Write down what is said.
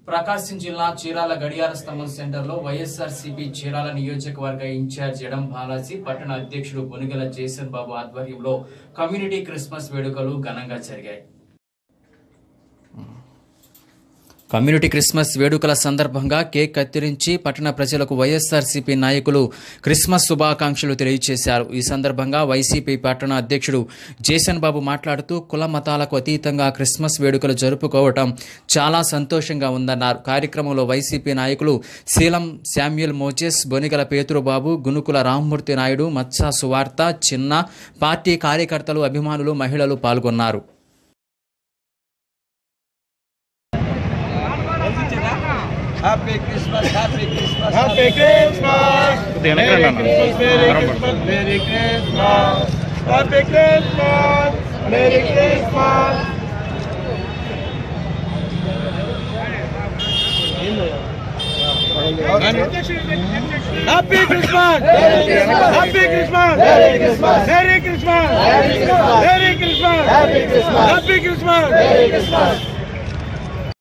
ప్రకాశం జిల్లా చీరాల గడియార స్తంభం సెంటర్లో వైఎస్ఆర్సీపీ చీరాల నియోజకవర్గ ఇన్ఛార్జ్ ఎడం బాలాజీ, పట్టణ అధ్యక్షుడు బొనిగల జేసన్ బాబు ఆధ్వర్యంలో కమ్యూనిటీ క్రిస్మస్ వేడుకలు ఘనంగా జరిగాయి. కమ్యూనిటీ క్రిస్మస్ వేడుకల సందర్భంగా కేక్ కత్తిరించి పట్టణ ప్రజలకు వైఎస్ఆర్సీపీ నాయకులు క్రిస్మస్ శుభాకాంక్షలు తెలియజేశారు. ఈ సందర్భంగా వైసీపీ పట్టణ అధ్యక్షుడు జేసన్ బాబు మాట్లాడుతూ కుల మతాలకు అతీతంగా క్రిస్మస్ వేడుకలు జరుపుకోవటం చాలా సంతోషంగా ఉందన్నారు. కార్యక్రమంలో వైసీపీ నాయకులు Seelam Samuel Moses, Bonigala Peturubabu, Gunukula Rammurthy Naidu, Matsa Suvartha, Chinna, party కార్యకర్తలు, అభిమానులు, మహిళలు పాల్గొన్నారు. Happy Christmas, Happy Christmas, Happy Christmas, Merry Christmas, Merry Christmas, Merry Christmas, Happy Christmas, Merry Christmas. Happy Christmas, Happy Christmas, Merry Christmas, Merry Christmas, Merry Christmas, Happy Christmas, Happy Christmas, Merry Christmas.